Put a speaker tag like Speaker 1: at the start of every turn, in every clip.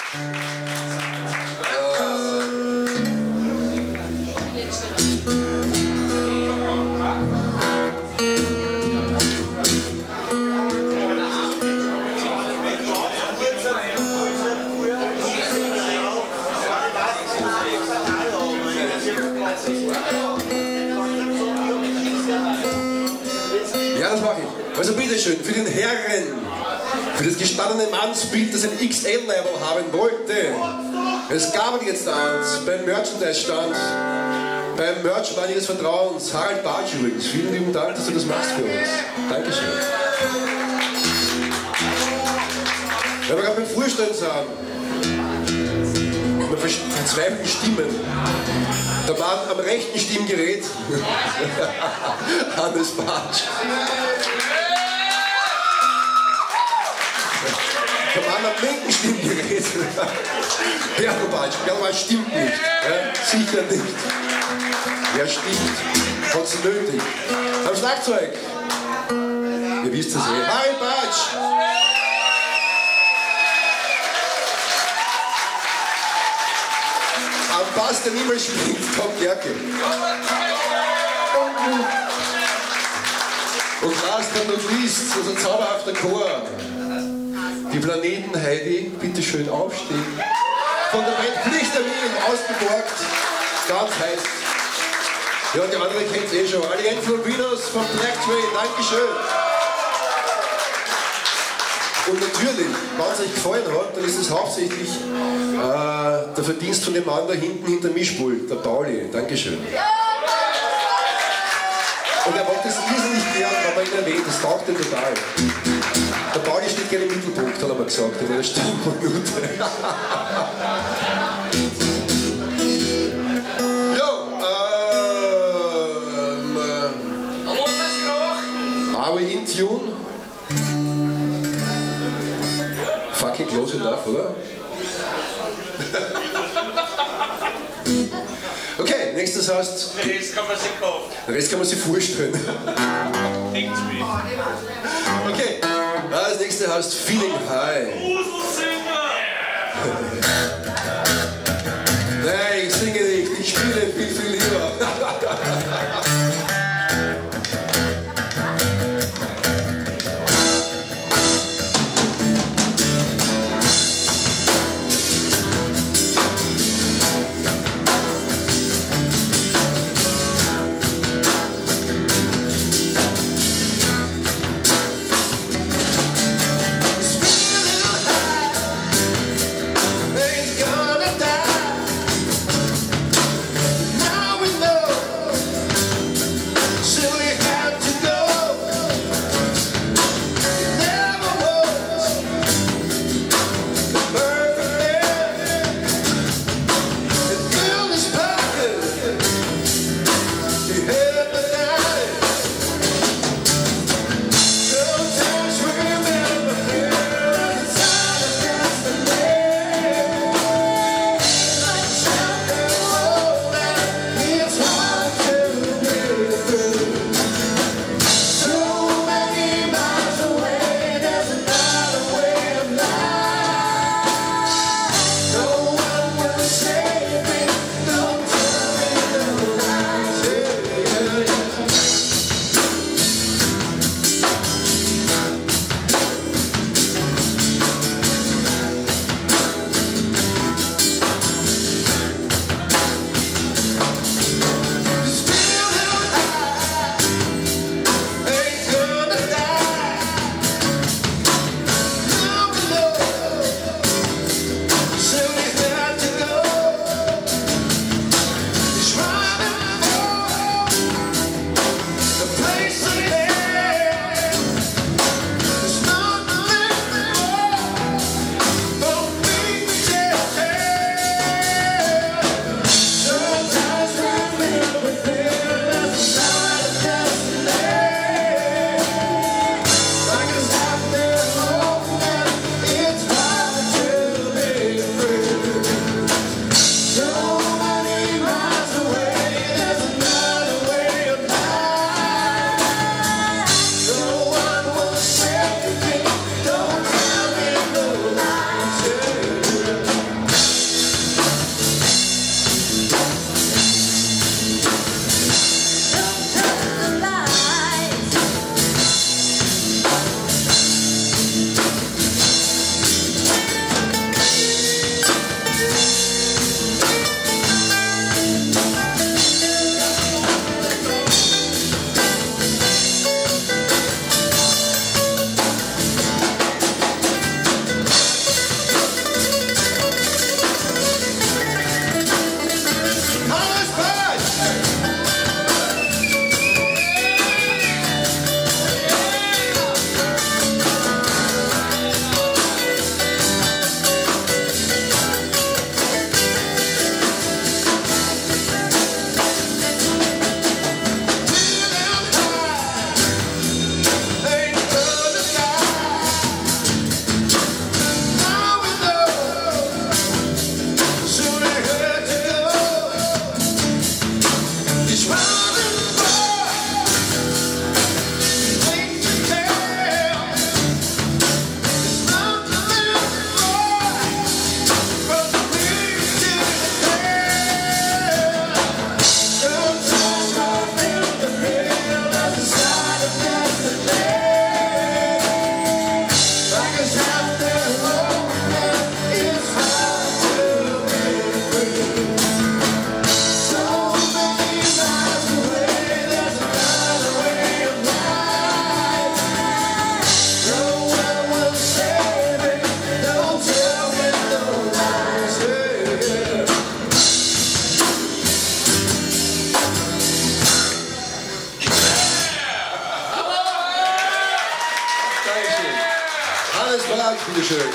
Speaker 1: Ja, das mache ich. Also bitteschön, für den Herren, für das gestandene Mannsbild, das ein XL-Level haben wollte. Es gab jetzt eins beim Merchandise-Stand, beim Merch meines Vertrauens, Harald Bartsch übrigens. Vielen lieben Dank, dass du das machst für uns. Dankeschön. Wenn wir gerade beim Vorstellen sind, mit verzweifelten Stimmen. Der Mann am rechten Stimmgerät, Hannes Bartsch. Der Mann am linken Stimmgerät, Berno Bartsch. Berno Bartsch stimmt nicht, ja? Sicher nicht. Wer stimmt, hat es nötig. Am Schlagzeug, ihr wisst es eh, Harald Bartsch. Am Bass, der niemals springt, Tom Gerke. Und last but not least, unser zauberhafter Chor. Die Planeten Heidi, bitte schön aufstehen. Von der Band Pflichtermin ausgeborgt, ganz heiß. Ja, die andere kennt es eh schon. Alle Enflopinos vom Black Train, Dankeschön. Und natürlich, wenn es euch gefallen hat, dann ist es hauptsächlich der Verdienst von dem Mann da hinten hinter Mischpult, der Pauli. Dankeschön. Und er mag das irrsinnig gern, wenn man ihn erwähnt, das taugt ihm total. Der Pauli steht gerne im Mittelpunkt, hat er mal gesagt, in einer Stimmminute. Are we in tune? Fucking close enough, oder? Okay, nächstes heißt...
Speaker 2: Den Rest kann man sich kaufen.
Speaker 1: Den Rest kann man sich vorstellen. Okay, das nächste heißt Feeling High. Nein, ich singe nicht, ich spiele viel, viel lieber. Gonna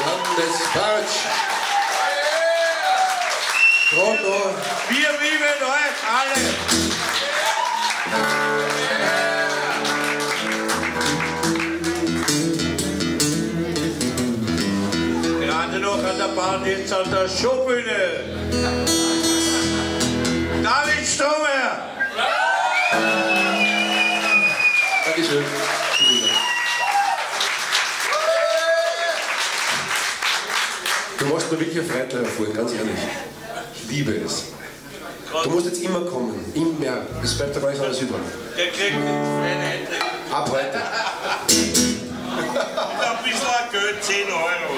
Speaker 1: Johannes Bartsch. Pronto.
Speaker 2: Wir lieben euch alle. Gerade noch an der Bahn jetzt an der Showbühne. David Stromer.
Speaker 1: Dankeschön. Du machst mir wirklich eine Freude hervor, ganz ehrlich. Ich liebe es. Du musst jetzt immer kommen, immer mehr. Es bleibt dabei alles über.
Speaker 2: Der kriegt einen Eintritt.
Speaker 1: Ab heute.
Speaker 2: Ein bisschen Geld, 10 Euro.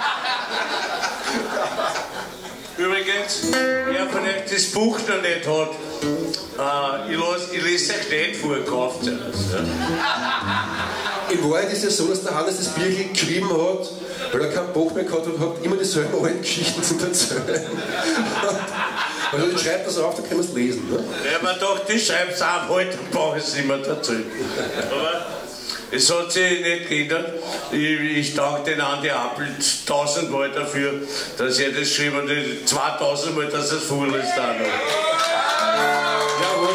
Speaker 2: Übrigens, wer vielleicht das Buch noch nicht hat, ich lese euch nicht vor, kauft es.
Speaker 1: In Wahrheit ist es so, dass der Hannes das Bierchen geschrieben hat, weil er keinen Bock mehr gehabt hat und hat immer dieselben alten Geschichten zu erzählen. Also ich schreibe das auf, dann können wir es lesen. Ne?
Speaker 2: Ja, man dachte, ich schreibe es auch heute, dann brauche ich es nicht mehr dazu. Aber es hat sich nicht geändert. Ich danke den Andi Appel 1000-mal dafür, dass er das geschrieben hat, 2000-mal, dass er es vorliest auch noch.
Speaker 1: Jawohl.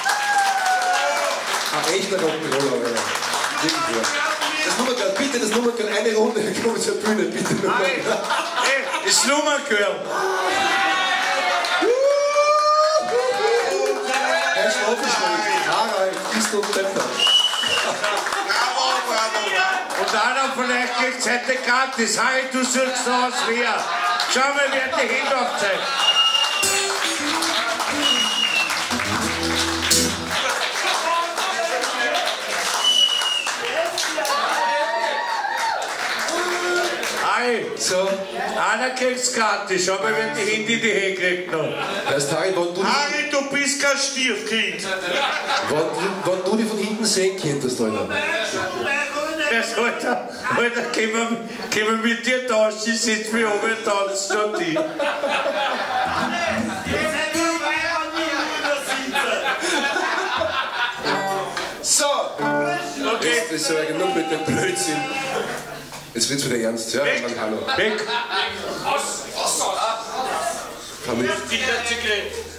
Speaker 1: Ein echter Rock'n'Roller. Das Nummergirl, bitte das Nummergirl, eine Runde, komm zur Bühne, bitte.
Speaker 2: Hey, das Nummergirl.
Speaker 1: Herr Schnaufenschläg, Harald, Christel und Pepper.
Speaker 2: Bravo, bravo. Und einer vielleicht kriegt es heute gratis. Harry, du suchst aus wer. Schau mal, wer die Hände aufzeigt.
Speaker 1: So.
Speaker 2: Einer kriegt's gratis, aber wenn die Hände die Hände kriegt noch.
Speaker 1: Heißt Harry,
Speaker 2: Harry, du bist kein Stiefkind.
Speaker 1: Wenn du dich von hinten sehen könntest, Alter.
Speaker 2: Alter, können wir mit dir tauschen, ich sitze mich oben und tanzt schon die.
Speaker 1: So.
Speaker 2: Okay.
Speaker 1: Das ist ja genug mit dem Blödsinn. Jetzt wird's wieder ernst, ja?
Speaker 2: Weg.
Speaker 1: Hallo.
Speaker 2: Weg.
Speaker 1: Familie.
Speaker 2: Die Zigarette.